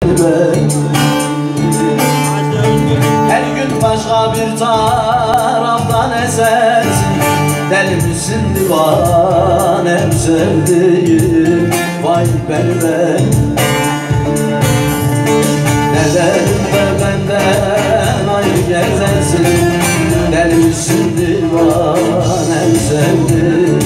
ben. Her gün başka bir taraftan esersin. Deli misin divane sevdiğim, vay ben. Neden de benden ayrı gezersin? Deli misin divane sevdiğim?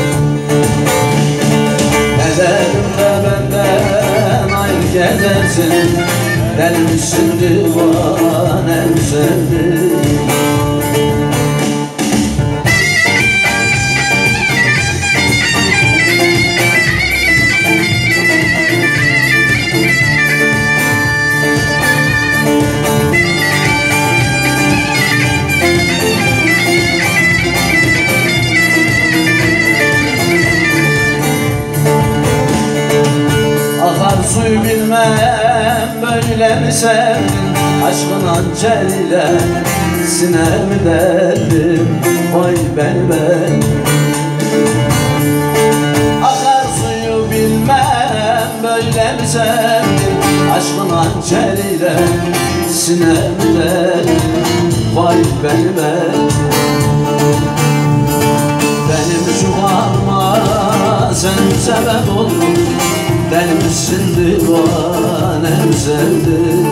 Neden de benden ayrı gezersin? Deli misin divane sevdiğim? Suyu bilmem böyle mi sevdin? Aşkın hançeriyle sinemi deldin, vay ben. Akar suyu bilmem böyle mi sevdin? Aşkın hançeriyle sinemi deldin, vay ben. Benim şu halma sen sebep oldun. Deli misin divanem sevdim?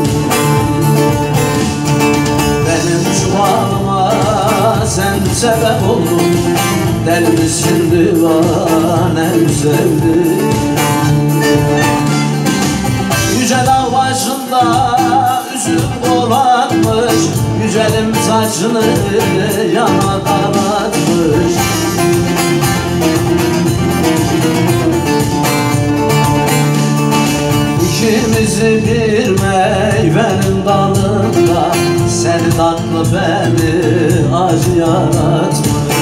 Benim şu halıma sen sebep oldun. Deli misin divanem sevdim? Yüce dağ başında üzüm dolanmış, güzelim saçını yana taratmış. İkimizi bir meyvenin dalında, seni tatlı beni acı yaratmış.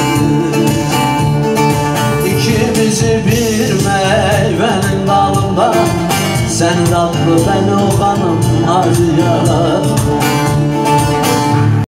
İkimizi bir meyvenin dalında, seni tatlı beni o kanım acı yaratmış.